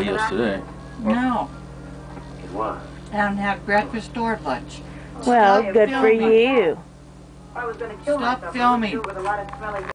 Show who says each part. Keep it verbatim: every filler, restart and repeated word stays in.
Speaker 1: he is today.
Speaker 2: No.
Speaker 3: It was.
Speaker 2: I haven't had breakfast or lunch.
Speaker 4: Well,
Speaker 2: Stop
Speaker 4: good for
Speaker 2: filming.
Speaker 4: you.
Speaker 5: I was going to kill
Speaker 2: Stop
Speaker 5: myself.
Speaker 2: filming.
Speaker 5: With a lot of smelly